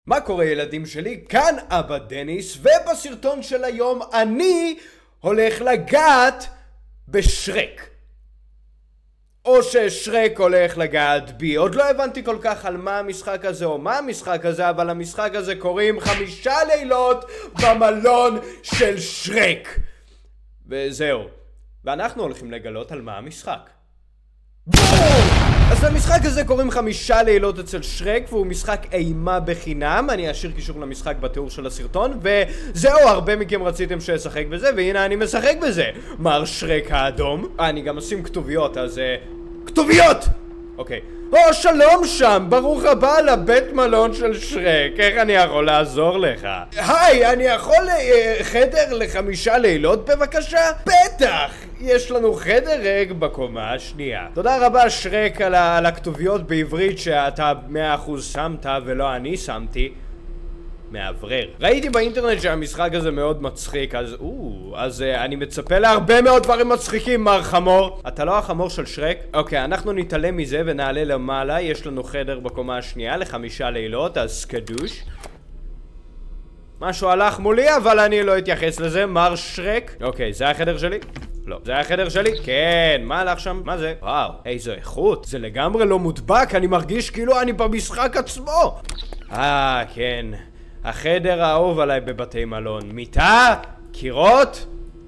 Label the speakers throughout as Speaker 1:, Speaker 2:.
Speaker 1: מה קורה ילדים שלי? כאן אבא דניס, ובסרטון של היום אני הולך לגעת בשרק. או ששרק הולך לגעת בי. עוד לא הבנתי כל כך על מה המשחק הזה או מה המשחק הזה, אבל המשחק הזה קוראים 5 לילות במלון של שרק. וזהו. ואנחנו הולכים לגלות על מה המשחק. בום! אז למשחק הזה קוראים 5 לילות אצל שרק, והוא משחק אימה בחינם. אני אשאיר קישור למשחק בתיאור של הסרטון, וזהו, הרבה מכם רציתם שאשחק בזה, והנה אני משחק בזה. מר שרק האדום. אני גם אשים כתוביות, אז כתוביות! אוקיי. שלום שם, ברוך הבא לבית מלון של שרק. איך אני יכול לעזור לך? היי, אני יכול חדר ל5 לילות בבקשה? בטח! יש לנו חדר ריק בקומה השנייה. תודה רבה שרק על הכתוביות בעברית שאתה 100% שמת ולא אני שמתי. מעברר. ראיתי באינטרנט שהמשחק הזה מאוד מצחיק, אז אני מצפה להרבה מאוד דברים מצחיקים, מר חמור. אתה לא החמור של שרק? אוקיי, אנחנו נתעלם מזה ונעלה למעלה. יש לנו חדר בקומה השנייה ל5 לילות, אז קדוש. משהו הלך מולי, אבל אני לא אתייחס לזה, מר שרק. אוקיי, זה החדר שלי? לא. זה החדר שלי? כן. מה הלך שם? מה זה? וואו, איזו איכות. זה לגמרי לא מודבק, אני מרגיש כאילו אני במשחק עצמו. כן. החדר האהוב עליי בבתי מלון. מיטה, קירות,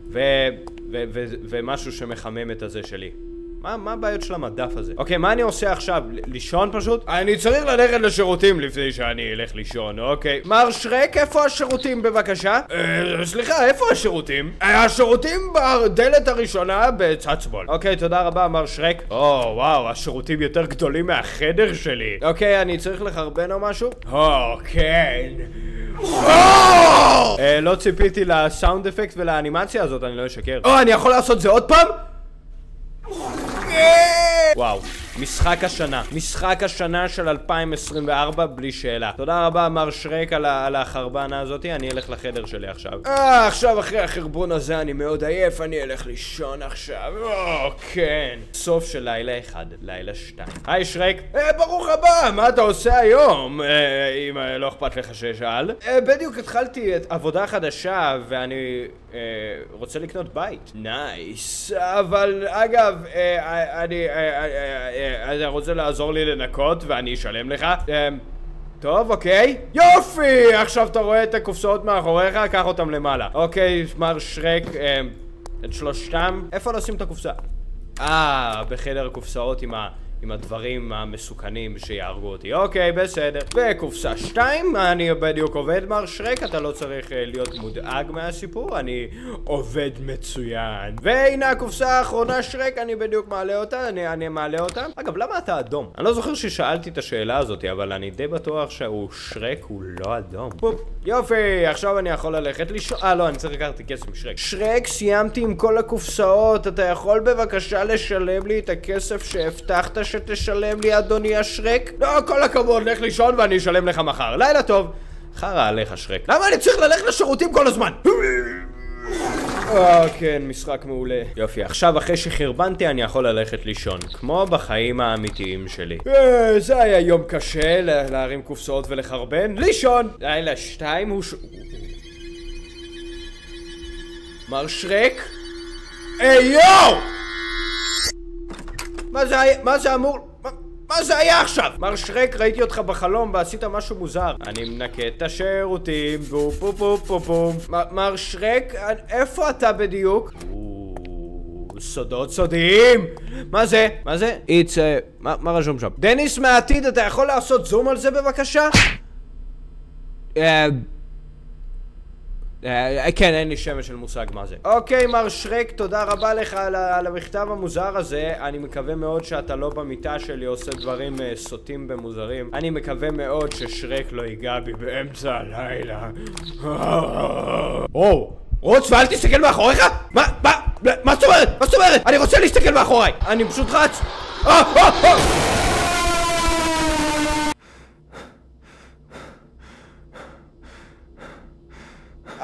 Speaker 1: ומשהו שמחמם את הזה שלי. מה הבעיות של המדף הזה? אוקיי, מה אני עושה עכשיו? לישון פשוט? אני צריך ללכת לשירותים לפני שאני אלך לישון, אוקיי. מר שרק, איפה השירותים בבקשה? סליחה, איפה השירותים? השירותים בדלת הראשונה בצד שמאל. אוקיי, תודה רבה, מר שרק. וואו, השירותים יותר גדולים מהחדר שלי. אוקיי, אני צריך לחרבן או משהו? כן. לא ציפיתי לסאונד אפקט ולאנימציה הזאת, אני לא אשקר. אני יכול לעשות זה עוד פעם? וואו, משחק השנה של 2024 בלי שאלה. תודה רבה מר שרק על החרבנה הזאתי. אני אלך לחדר שלי עכשיו. עכשיו אחרי החרבון הזה אני מאוד עייף, אני אלך לישון עכשיו. כן. סוף של לילה 1, לילה 2. היי שרק. ברוך הבא, מה אתה עושה היום? אם לא אכפת לך ששאל. בדיוק התחלתי את עבודה חדשה ואני רוצה לקנות בית. נייס. אבל אגב, אני רוצה לעזור לי לנקות ואני אשלם לך. טוב, אוקיי. יופי! עכשיו אתה רואה את הקופסאות מאחוריך, קח אותם למעלה. אוקיי, מר שרק, את שלושתם. איפה לשים את הקופסה? בחדר הקופסאות עם הדברים המסוכנים שיהרגו אותי. אוקיי, בסדר. וקופסה 2, אני בדיוק עובד מר שרק, אתה לא צריך להיות מודאג מהסיפור, אני עובד מצוין. והנה הקופסה האחרונה שרק, אני בדיוק מעלה אותה, אני מעלה אותה. אגב, למה אתה אדום? אני לא זוכר ששאלתי את השאלה הזאת, אבל אני די בטוח שהוא שרק, הוא לא אדום. פופ. יופי, עכשיו אני יכול ללכת לישון. לא, אני צריך לקחת כסף משרק. שרק, סיימתי עם כל הקופסאות, אתה יכול בבקשה לשלם לי את הכסף שהבטחת שתשלם לי אדוני השרק? לא, כל הכבוד, לך לישון ואני אשלם לך מחר. לילה טוב. חרא עליך שרק. למה אני צריך ללכת לשירותים כל הזמן? כן, משחק מעולה. יופי, עכשיו אחרי שחרבנתי אני יכול ללכת לישון, כמו בחיים האמיתיים שלי. זה היה יום קשה, להרים קופסאות ולחרבן. לישון! לילה 2 הוא מר שרק? יואו! מה זה אמור? מה זה היה עכשיו? מר שרק, ראיתי אותך בחלום ועשית משהו מוזר. אני מנקה את השירותים. בום. מר שרק, איפה אתה בדיוק? סודות סודיים. מה זה? מה רשום שם? דניס מהעתיד, אתה יכול לעשות זום על זה בבקשה? כן, אין לי שמץ של מושג מה זה. אוקיי, מר שרק, תודה רבה לך על המכתב המוזר הזה. אני מקווה מאוד שאתה לא במיטה שלי עושה דברים סוטים במוזרים. אני מקווה מאוד ששרק לא ייגע בי באמצע הלילה. רוץ, ואל תסתכל מאחוריך? מה זאת אומרת? מה זאת אומרת? אני רוצה להסתכל מאחוריי. אני פשוט רץ.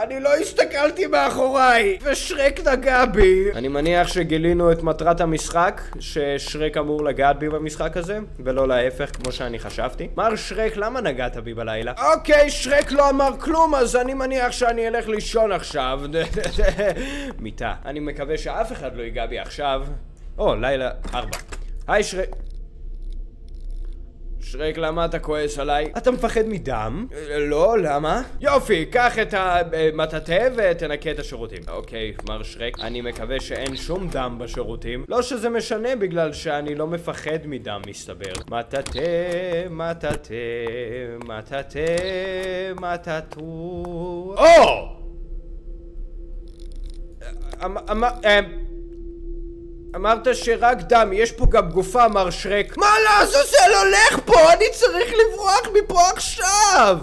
Speaker 1: אני לא הסתכלתי מאחוריי, ושרק נגע בי. אני מניח שגילינו את מטרת המשחק, ששרק אמור לגעת בי במשחק הזה, ולא להפך כמו שאני חשבתי. מר שרק, למה נגעת בי בלילה? אוקיי, שרק לא אמר כלום, אז אני מניח שאני אלך לישון עכשיו. מיטה. אני מקווה שאף אחד לא ייגע בי עכשיו. לילה 4. היי שרק. שרק, למה אתה כועס עליי? אתה מפחד מדם? לא, למה? יופי, קח את המטאטה ותנקה את השירותים. אוקיי, מר שרק, אני מקווה שאין שום דם בשירותים. לא שזה משנה בגלל שאני לא מפחד מדם, מסתבר. מטאטה, מטאטה, מטאטה, מטאטו. אמרת שרק דם, יש פה גם גופה, מר שרק. מה לעזאזל הולך פה? אני צריך לברוח מפה עכשיו!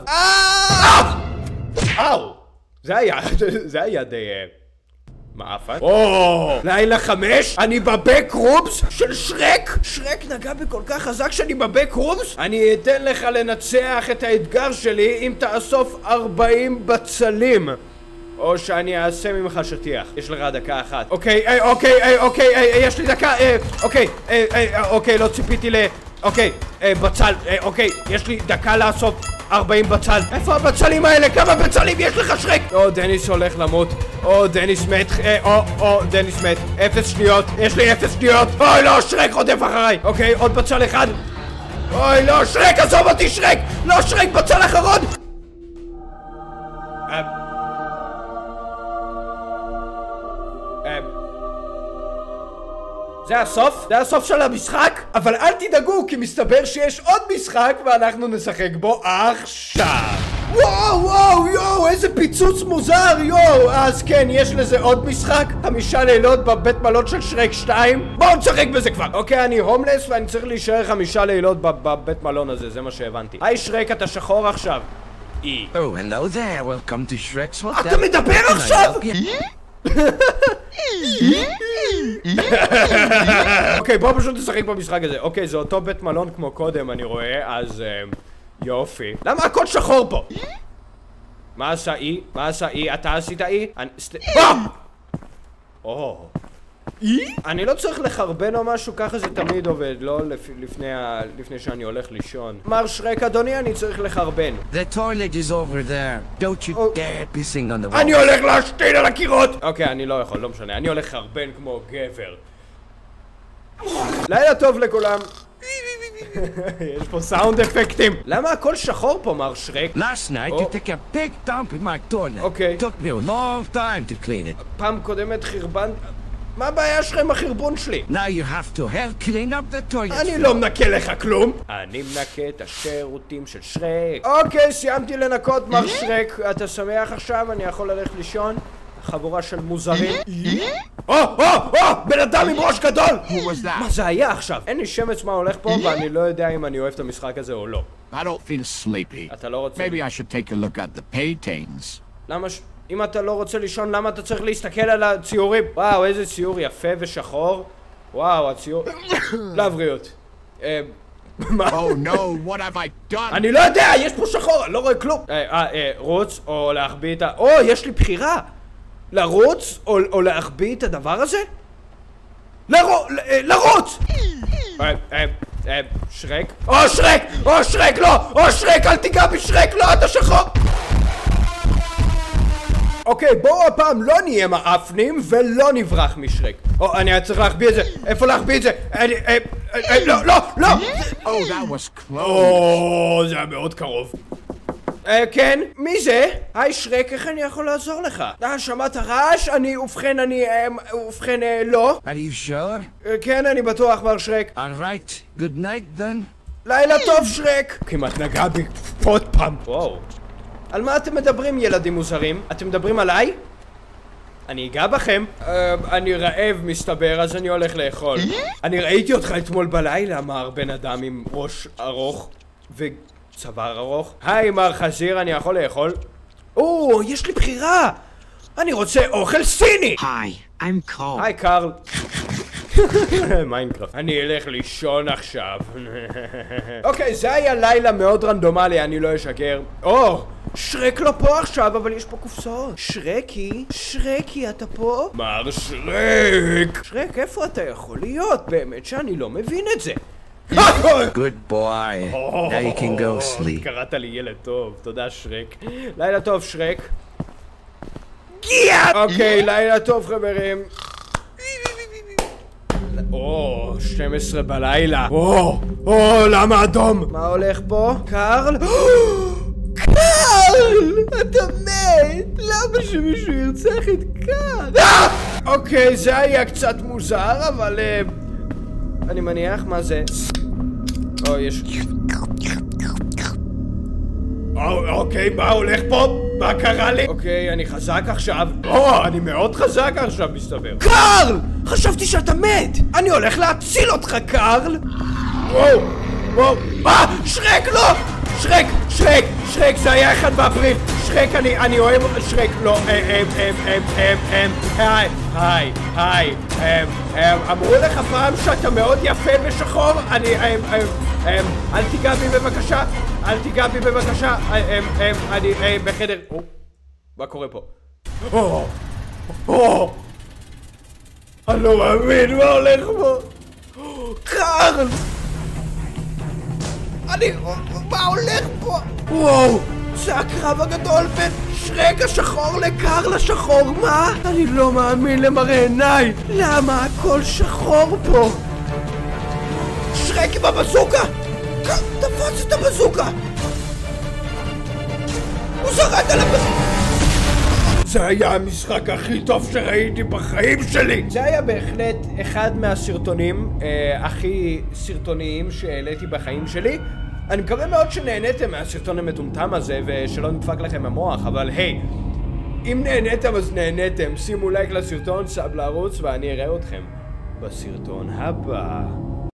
Speaker 1: זה היה די... מעפת. לילה 5? אני בבק רומס של שרק? שרק נגע בי כל כך חזק שאני בבק רומס? אני אתן לך לנצח את האתגר שלי אם תאסוף 40 בצלים. או שאני אעשה ממך שטיח. יש לך דקה אחת. אוקיי, יש לי דקה. אוקיי, לא ציפיתי בצל. יש לי דקה לאסוף 40 בצל. איפה הבצלים האלה? כמה בצלים יש לך, שרק? דניס הולך למות. דניס מת. דניס מת. 0 שניות. יש לי 0 שניות. לא, שרק רודף אחריי. עוד בצל אחד. לא, שרק, עזוב אותי, שרק. לא, שרק, בצל אחרון. זה הסוף? זה הסוף של המשחק? אבל אל תדאגו, כי מסתבר שיש עוד משחק ואנחנו נשחק בו עכשיו. וואו, איזה פיצוץ מוזר, אז כן, יש לזה עוד משחק, 5 לילות בבית מלון של שרק 2. בואו נשחק בזה כבר. אני הומלס ואני צריך להישאר 5 לילות בבית מלון הזה, זה מה שהבנתי. היי שרק, אתה שחור עכשיו.
Speaker 2: hello there, welcome to Shrek's Hotel.
Speaker 1: אתה מדבר עכשיו? בואו פשוט נשחק במשחק הזה. זה אותו בית מלון כמו קודם, אני רואה, אז יופי. למה הכל שחור פה? מה עשה אי? אתה עשית אי? אני לא צריך לחרבן או משהו, ככה זה תמיד עובד, לא לפני שאני הולך לישון. מר שרק, אדוני, אני צריך לחרבן.
Speaker 2: The toilet is over there. Don't you dare pissing on the wall.
Speaker 1: אני הולך להשתין על הקירות! אני לא יכול, לא משנה, אני הולך לחרבן כמו גבר. לילה טוב לכולם. יש פה סאונד אפקטים. למה הכל שחור פה, מר שרק?
Speaker 2: Last night you took a big dump in my toilet. Took me a long time to clean it.
Speaker 1: פעם קודמת חרבן... מה הבעיה שלך עם החרבון שלי?
Speaker 2: Now you have to help clean up the toilet.
Speaker 1: אני לא מנקה לך כלום. אני מנקה את השירותים של שרק. סיימתי לנקות, מר שרק. אתה שמח עכשיו? אני יכול ללכת לישון? חבורה של מוזרים. בן אדם עם ראש גדול! מה זה היה עכשיו? אין לי שמץ מה הולך פה, ואני לא יודע אם אני אוהב את המשחק הזה או לא.
Speaker 3: I don't feel sleepy.
Speaker 1: אתה לא רוצה...
Speaker 3: Maybe I should take a look at the paintings.
Speaker 1: למה אם אתה לא רוצה לישון, למה אתה צריך להסתכל על הציורים? וואו, איזה ציור יפה ושחור. וואו, הציור... לבריאות.
Speaker 3: Oh no, what have I done?
Speaker 1: אני לא יודע, יש פה שחור, אני לא רואה כלום. רוץ או להחביא את ה... יש לי בחירה. לרוץ או להחביא את הדבר הזה? לרוץ! שרק? שרק, לא! שרק, אל תיגע בשרק, לא, אתה שחור! בואו הפעם לא נהיה מאפנים ולא נברח משרק. אני צריך להחביא את זה. איפה להחביא את זה? לא!
Speaker 3: Oh, that was close.
Speaker 1: זה היה מאוד קרוב. כן, מי זה? היי שרק, איך אני יכול לעזור לך? שמעת רעש? ובכן, לא.
Speaker 2: Are you sure?
Speaker 1: כן, אני בטוח, מר שרק.
Speaker 2: Alright, good night then.
Speaker 1: לילה טוב, שרק. כמעט נגע בי עוד פעם. וואו. על מה אתם מדברים, ילדים מוזרים? אתם מדברים עליי? אני אגע בכם. אני רעב, מסתבר, אז אני הולך לאכול. אני ראיתי אותך אתמול בלילה, מר בן אדם עם ראש ארוך וצוואר ארוך. היי, מר חזיר, אני יכול לאכול? יש לי בחירה! אני רוצה אוכל סיני!
Speaker 4: Hi, I'm Carl.
Speaker 1: היי, קרל. מיינקראפט. אני אלך לישון עכשיו. זה היה לילה מאוד רנדומלי, אני לא אשקר. שרק לא פה עכשיו, אבל יש פה קופסאות. שרקי, אתה פה? מר שרק! שרק, איפה אתה יכול להיות? באמת שאני לא מבין את זה.
Speaker 2: Good boy. Now you can go sleep.
Speaker 1: קראת לי ילד טוב, תודה שרק. לילה טוב שרק. גיאה! אוקיי, לילה טוב חברים. 12 בלילה. למה אדום? מה הולך פה? קרל? קרל! אתה מת! למה שמישהו ירצח את קרל? אוקיי, זה היה קצת מוזר, אבל... אני מניח, מה זה? יש... אוקיי, מה הולך פה? מה קרה לי? אוקיי, אני חזק עכשיו. אני מאוד חזק עכשיו, מסתבר. קרל! חשבתי שאתה מת! אני הולך להציל אותך, קרל! וואו! שרק, לא! שרק, זה היה 1 באפריל! שרק, אני אוהב... שרק, לא, היי, אמרו לך פעם שאתה מאוד יפה ושחור? אל תיגע בי בבקשה, אני בחדר... מה קורה פה? אני לא מאמין, מה הולך פה? קרל! מה הולך פה? וואו! זה הקרב הגדול בין שרק השחור לקרל השחור, מה? אני לא מאמין למראה עיניי! למה הכל שחור פה? שרק עם הבזוקה! תפוץ את הבזוקה! הוא זרד על הבזוקה! זה היה המשחק הכי טוב שראיתי בחיים שלי! זה היה בהחלט אחד מהסרטונים הכי סרטוניים שהעליתי בחיים שלי. אני מקווה מאוד שנהניתם מהסרטון המטומטם הזה ושלא נדפק לכם המוח, אבל היי, אם נהניתם אז נהניתם, שימו לייק לסרטון, סאב לערוץ ואני אראה אתכם בסרטון הבא.